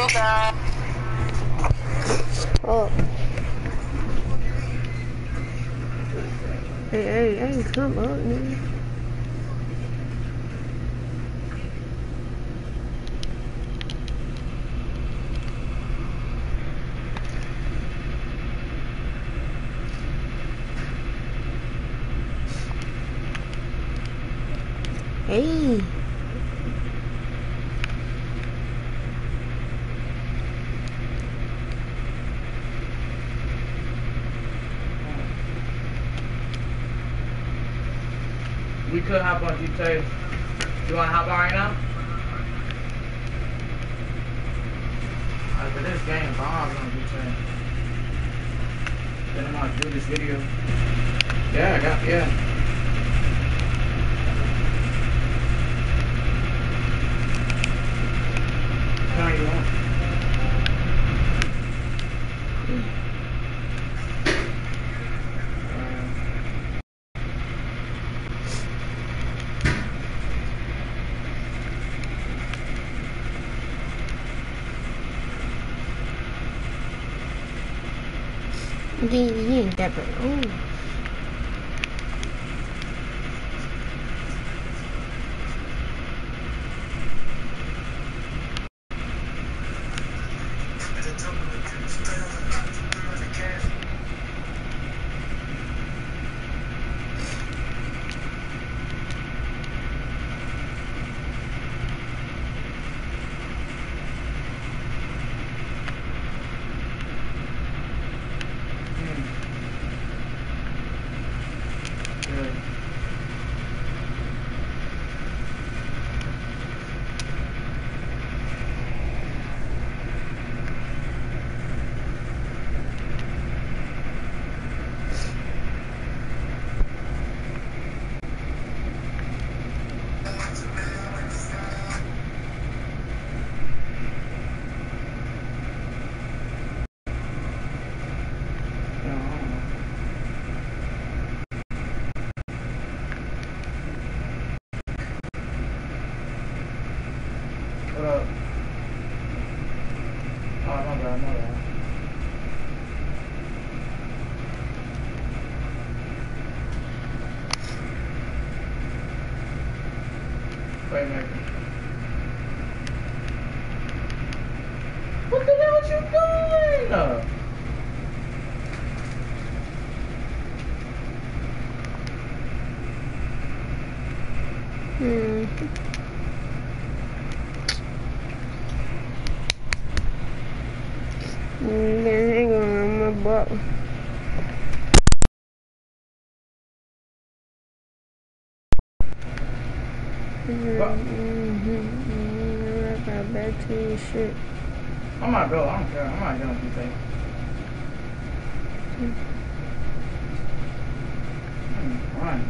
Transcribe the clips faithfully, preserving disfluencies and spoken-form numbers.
Oh. Hey, hey, hey, come on, nigga. Hey. We could hop on G T A. You wanna hop on right now? Alright, but this game bombs on G T A. Then I'm gonna do this video. Yeah, I got, yeah. How you want? You ain't that bad. Oh. What up? Oh, my bad, my bad. Wait a minute. What the hell are you doing? Uh, Hmm. Hang on my butt. I got back to your shit. I might go. I don't care. I might go if you think. Hmm, run.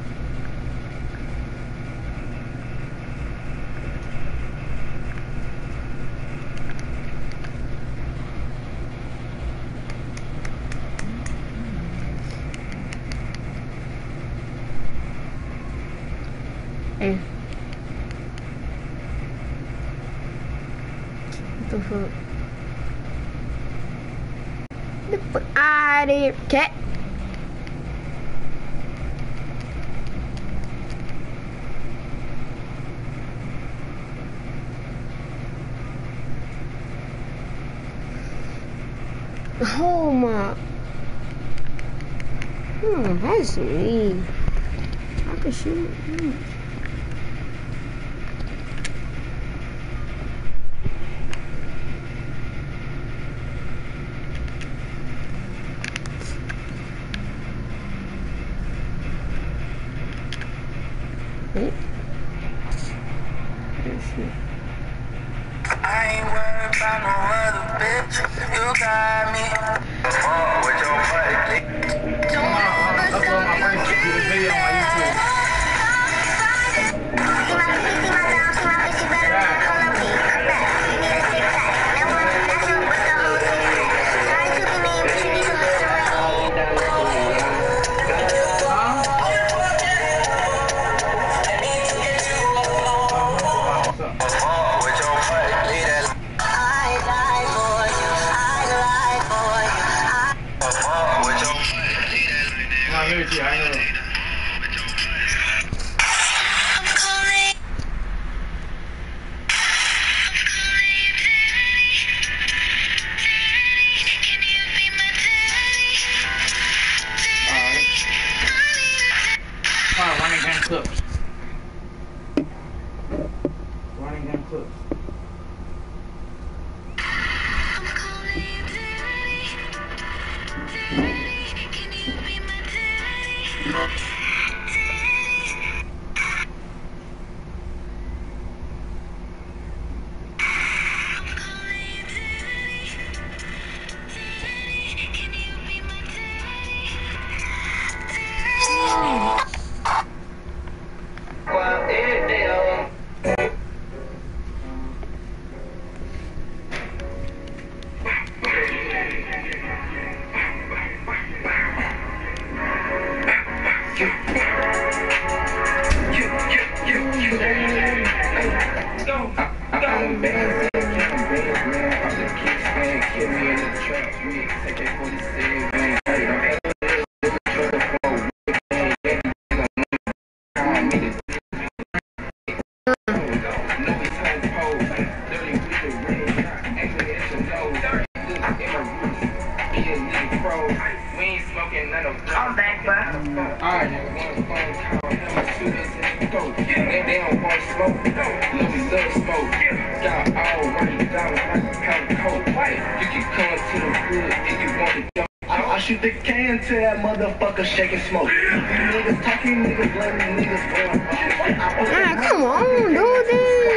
Hey. What the fuck? Get the fuck out of here, cat. Oh my. Hmm, that's me. I can shoot. Hmm. I ain't worried about no other bitch. You got me. Oh, with your buddy. Come on, I'm uploading my first video on my YouTube. Yeah, I know. Alright, running gun clips. Running gun clips. I'm back, bro. Alright, They don't want smoke. No, we love smoke. Got all running down like a pound of coke. You can come to the hood if you want to go. I, I shoot the can to that motherfucker shaking smoke. You niggas talking, niggas letting niggas go. Ah, come on, dude.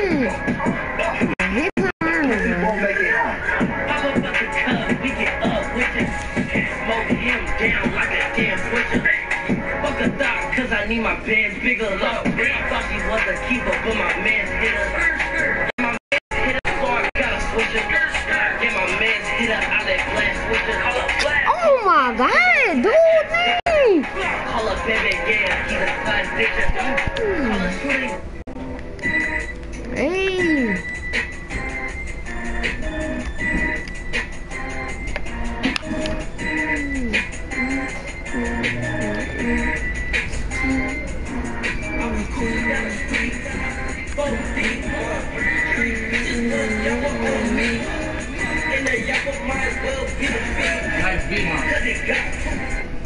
Hit It won't make it home. Pop up the cup, we get up with it. Smoke him down like a damn switcher. Fuck a thought, cause I need my bands bigger. Look, thought she was a keeper, but my man's hit her. My man's hit her, so I gotta switch her. Yeah, my man's hit her, I let blast switch her. Call up blast. Oh my god, dude. Call up baby, yeah, he's a class ditcher. Call up shooting. Hey. nice beat, man.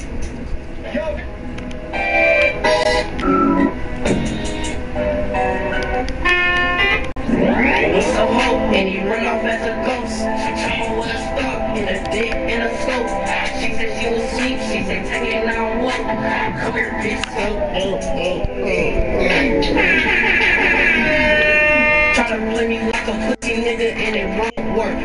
He's so hope and he run off as a ghost. Trouble with a stock in a dick and a scope. She said she was asleep, she said take it now and walk. Come here, bitch. Try to play me like a pussy nigga and it won't work.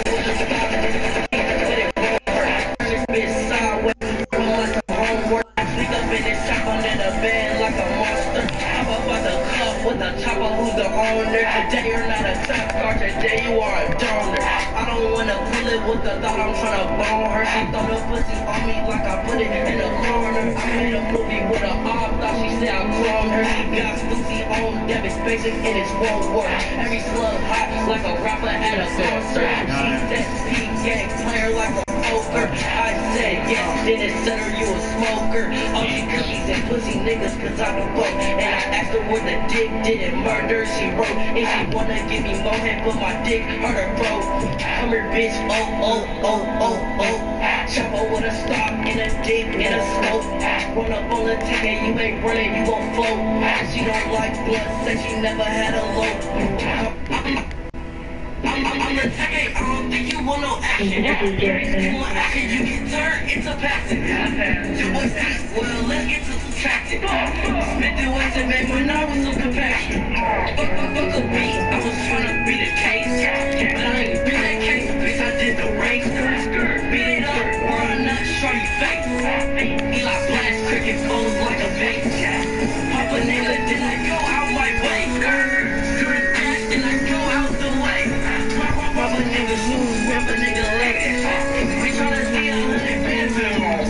This bitch sideways, I'm like a homework. Sleep up in this shop under the bed like a monster. I'm up at the club with a chopper who's the owner. Today you're not a top card, today you are a donor. I don't wanna pull it with the thought I'm tryna bone her. She throw the pussy on me like I put it in the corner. I made a movie with a op, thought she said I cloned her. She got pussy on debit basic and it's won't work. Every slug hot like a rapper at a concert. She said P gang player like a poker. I said yes, then it said her you a smoker. All these cookies and pussy niggas cause I be broke. And I asked her where the dick didn't murder. She wrote and she wanna give me more head but my dick hurt her throat. Come here bitch, oh oh oh oh oh. Chopper with a stock and a dick and a smoke. Run up on the ticket, you ain't running, you gon' float. She don't like blood, said she never had a low. I'm, I'm, I'm the ticket, I don't think you want no action. You want action, you get turned into passive. Two boys six, well let's get to subtracting. Spent the ways and made when I was so compassion. Fuck, fuck, fuck a beat, I was trying to beat a case. But I ain't beat that case, bitch I did the race. Beat it up, or I'm not sure you fake. He like blast cricket pose like a bait. Pop a nigga, then I go out my way. Skirt that, then I go out the way. Pop a nigga shoes, rip a nigga legs. We tryna see a hundred bands in them.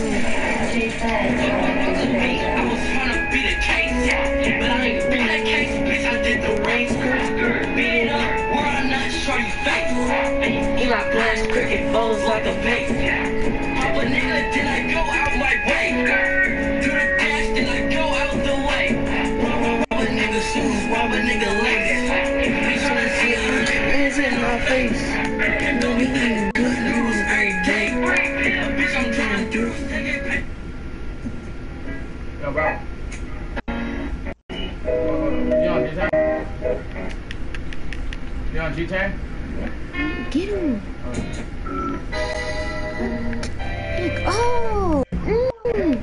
I was tryna beat a case, but I ain't beat that case, bitch I did the race. Beat it up, or I'm not sure you fake. He like blast cricket bows like a bait. Pop a nigga, then I go out my way. Do the my face. Yo, bro. You on G-Tag? You on G-Tag? Get him. Like, oh. Mm.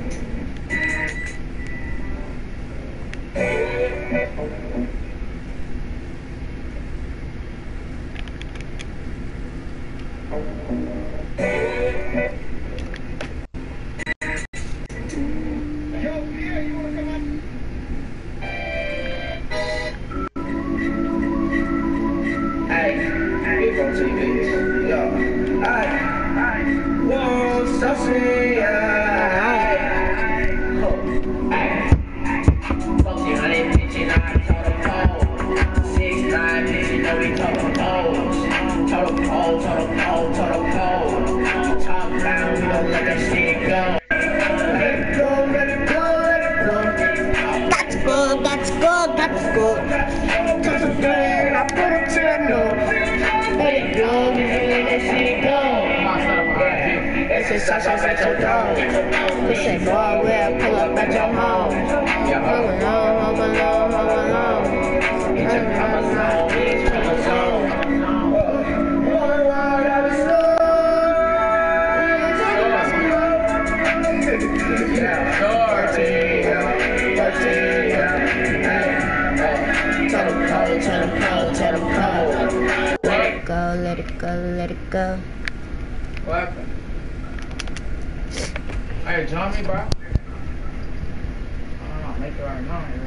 Let it go, let it go. What happened? Hey, join me, bro. I don't know, make it right now, man.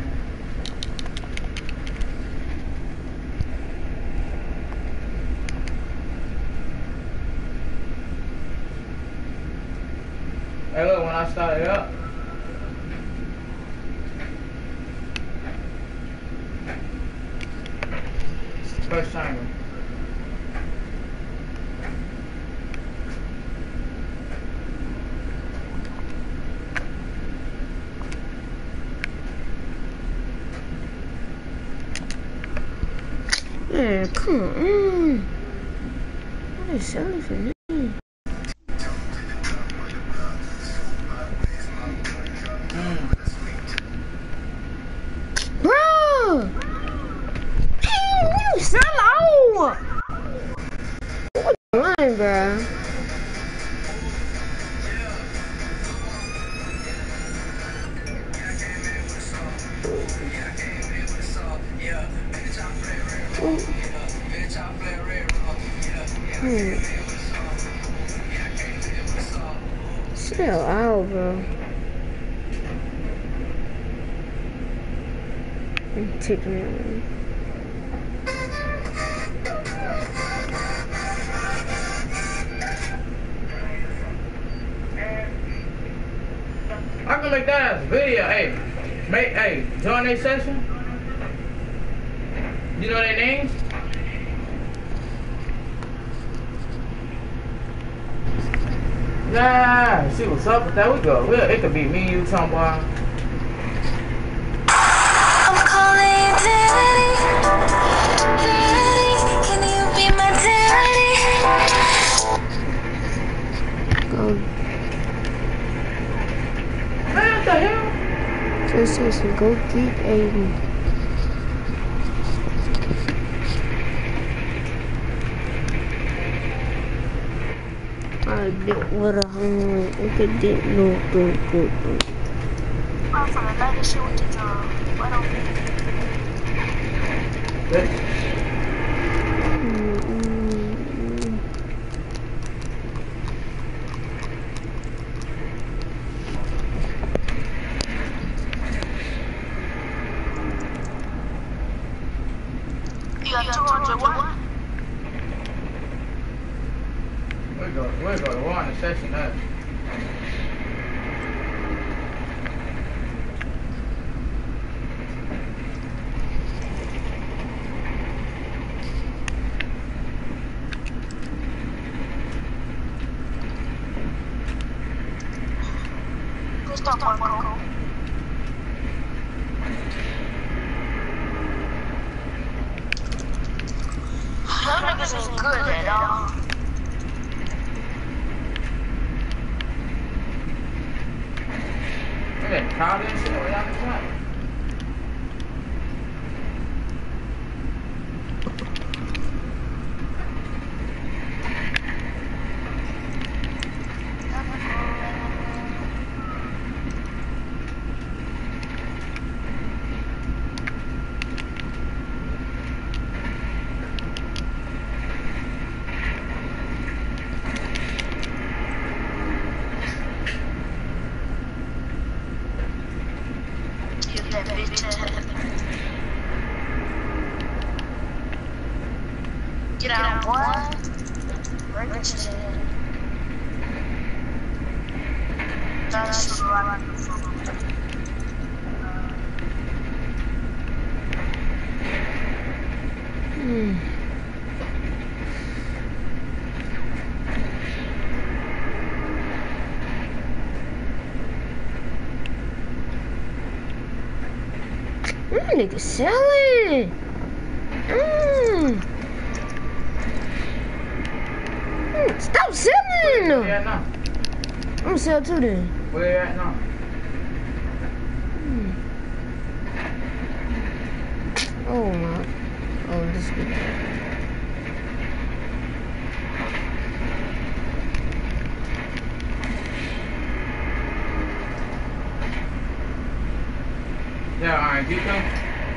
Hey, look, when I started up, first time. Man, come on. Mm. What is selling for me? Mm. Bro! Man, you sell out! What you doing, bro? Hmm. Chill out, bro. I'm taking it. I can make that as a video. Hey, make hey, join their session. You know their names? Yeah, see what's up with that. We go. Well, it could be me, you, Tom boy. I'm calling you daddy. Daddy, can you be my daddy? Go. Man, what the hell? Just says go get Aiden. I did what I want. Look at that. No, don't go. I'm from the night shit with the job. Why don't we? You got two hundred what? We go. We go. We're on the session now. Stop one more. Them niggas isn't good at all. Look at that crowd and shit way out the front. Give that bitch a get out, boy. Break it to the that's the right Hmm. That nigga selling. Mm. Mm, stop selling. Where you at now? I'm gonna sell too then. Where you at now? Mm. Oh my. Oh, this good. Yeah, Iron. Keep them.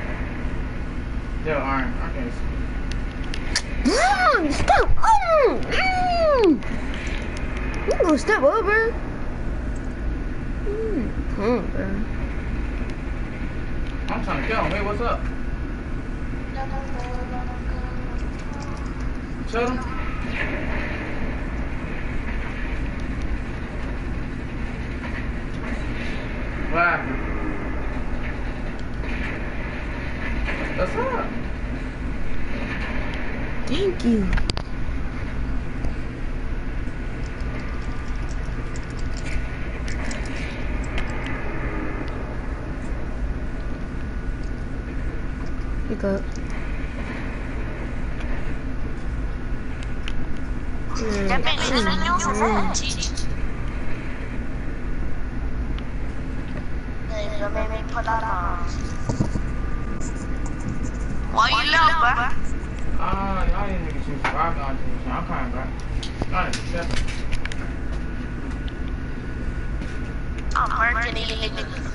Yeah, Iron. I can't see. Mom, stop! Oh, mm. You gonna step over? Mm, come on, bro. I'm trying to kill him. Hey, what's up? Shut him. What happened? What's up? Thank you. Pick up. that bitch is a new for They made me put that on. Why you love, bruh? Ah, y'all didn't niggas shoot five dollars to the I'm kind of bad. Y'all didn't accept it. I'm working these niggas.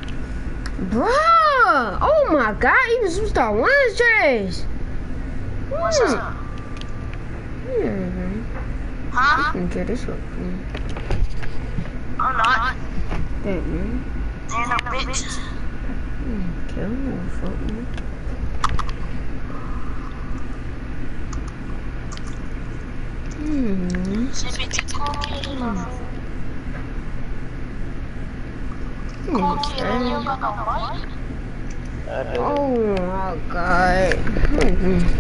Bruh! Oh my god, even Superstar one is trash. What's Hmm. up? Hmm. Huh? Okay, this one. I'm not. That man. Ain't no bitch. Okay, I'm gonna fuck me. Hmm. She bitch cool, mama. Nigga, And you got no mic? oh my god. Hmm.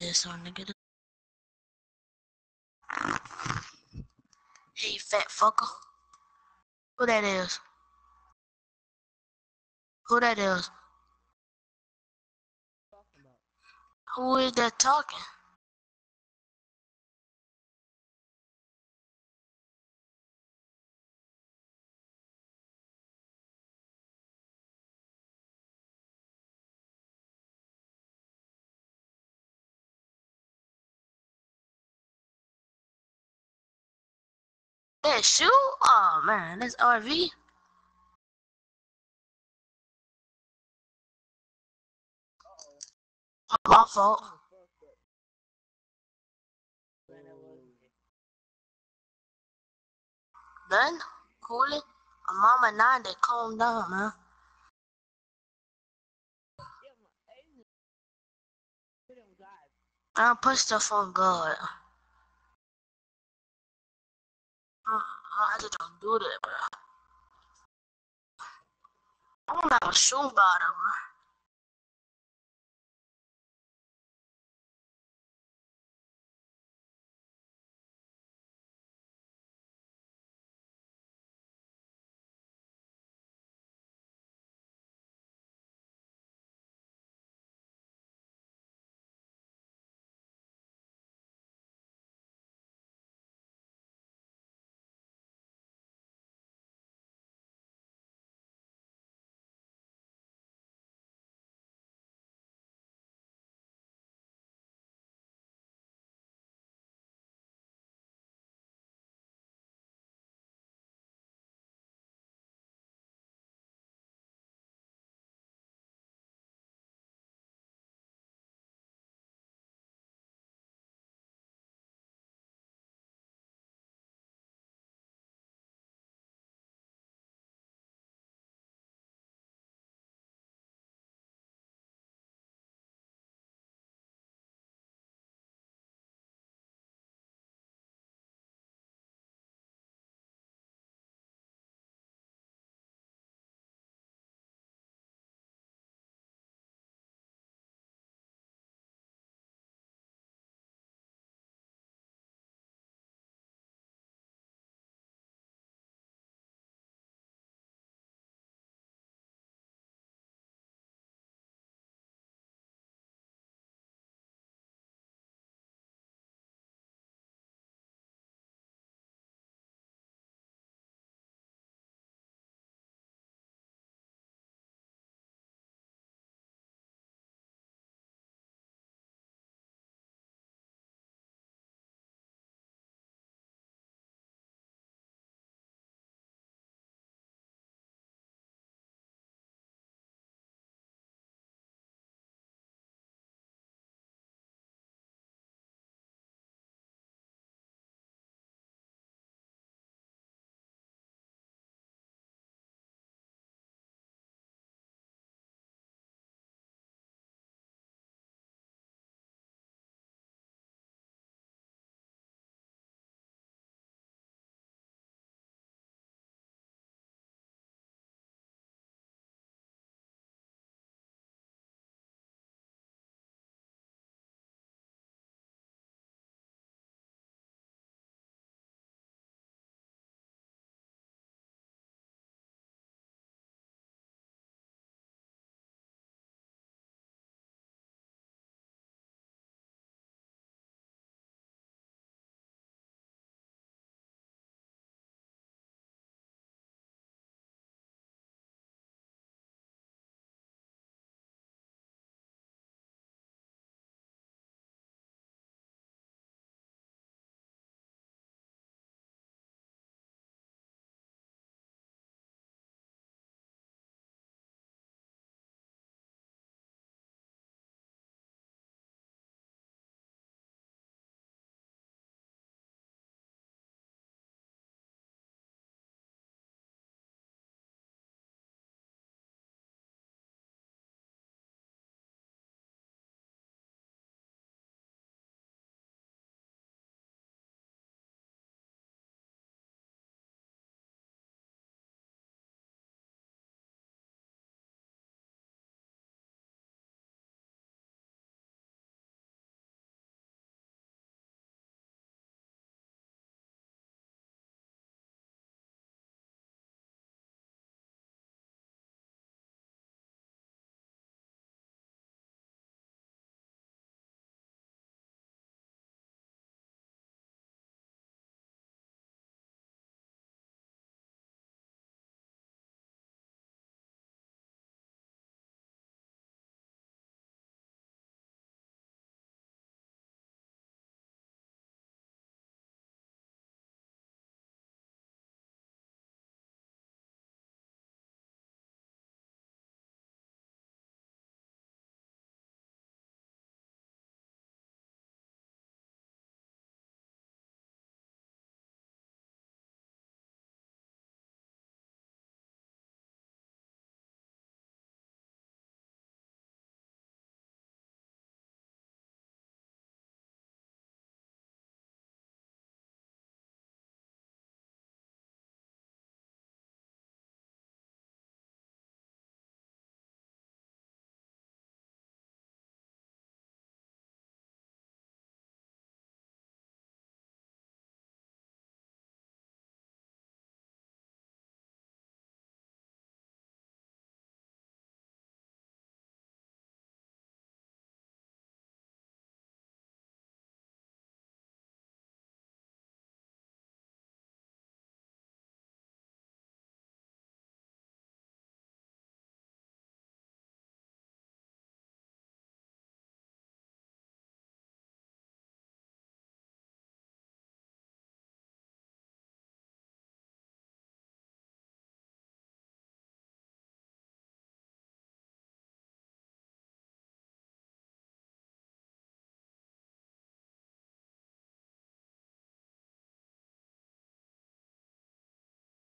This on nigga. Hey, fat fucker. Who that is? Who that is? Who is that talking? That shoe? Oh man, that's R V. My fault. Done? Coolin'? My mama nine that calm down, man. I don't put stuff on God. Uh, I just don't do that, bro. I don't have a shoe bottom, bro.